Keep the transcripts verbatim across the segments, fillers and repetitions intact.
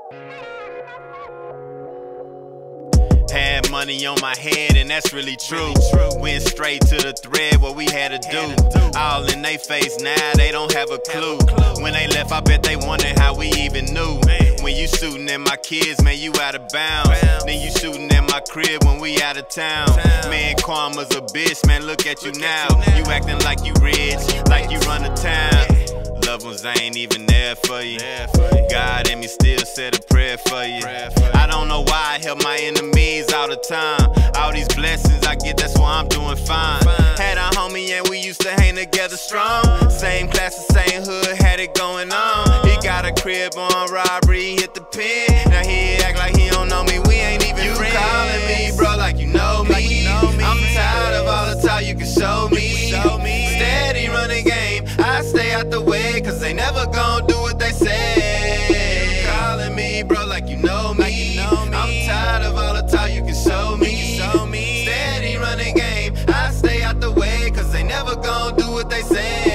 Had money on my head, and that's really true. Went straight to the thread, what we had to do. All in they face now, they don't have a clue. When they left, I bet they wondered how we even knew. When you shooting at my kids, man, you out of bounds. Then you shooting at my crib when we out of town. Man, karma's a bitch, man, look at you now. You acting like you rich, like you run the town. Loved ones ain't even there for you. God in me still said a prayer for you. I don't know why I help my enemies all the time. All these blessings I get, that's why I'm doing fine. Had a homie and we used to hang together strong. Same class, the same hood, had it going on. He got a crib on robbery, hit the pen. Now he act like he don't know me, we ain't even you friends. You calling me, bro, like you know me. I'm tired of all the time you can show me. Steady running game, I stay out the way, cause they never gon' do what they say. You calling me, bro, like you know me. I'm tired of all the time you can show me. Steady running game, I stay out the way, cause they never gon' do what they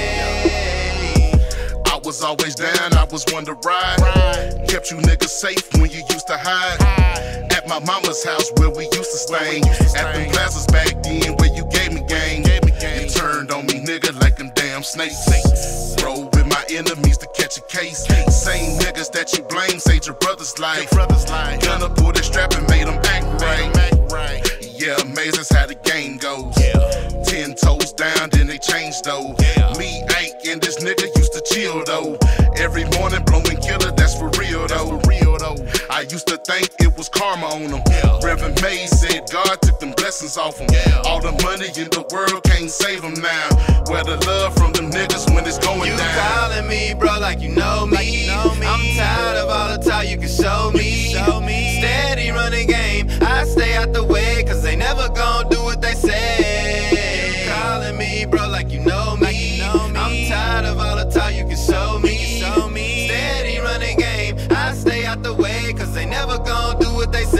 say. I was always down, I was one to ride. Kept you niggas safe when you used to hide. At my mama's house where we used to stay. At them plazas back then where you gave me gang. You turned on me, nigga, like them damn snakes. Roll with my enemies to catch a case. Same niggas that you blame saved your brother's life. Gonna pull the strap and made them act right. Yeah, amazing's how the game goes. Ten toes down, then they changed though. Me, Ike, and this nigga used to chill though. Every morning blowing killer, that's for real though. I used to think it was karma on them. Reverend May said God took them blessings off them. All the money in the world can't save them now. Where the love from them niggas when it's going you down. You calling me, bro, like you know me. I'm tired of all the time you can show me. Steady running game, I stay out the way, cause they never gon' do what they say. You calling me, bro, like you know me. I'm tired of all the time you can show me. Steady running game, I stay out the way, cause they never gon' do what they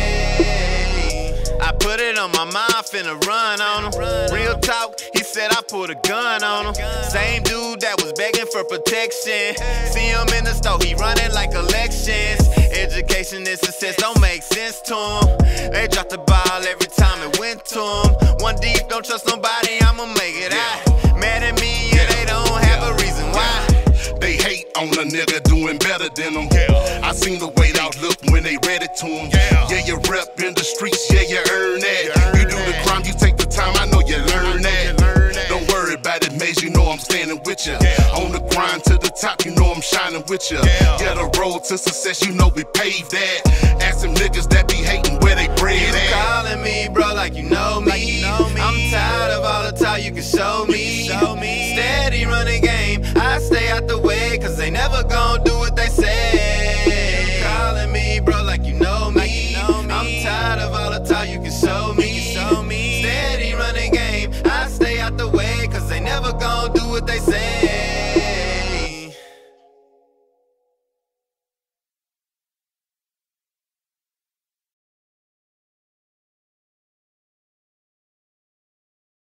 say. I put it on my mind, finna run on him. Real talk, he said I pulled a gun on him. Same dude that was begging for protection. See him in the store, he running like elections. Education and success don't make sense to him. They dropped the ball every time it went to him. One deep, don't trust nobody, I'ma make it out. Mad at me and they don't have a reason why. They hate on a nigga doing better than them. I seen the way they look when they read it to them. Yeah, you rep in the streets, yeah, you earn that. You do the crime, you take the time, I know you learn that. Don't worry about it, Maze, you know I'm standing with you. On the grind to the top, you know I'm shining with you. Yeah, the road to success, you know we paved that. Ask them niggas that be hating where they bred at. You calling me, bro, like you know me. I'm tired of all the time you can show me.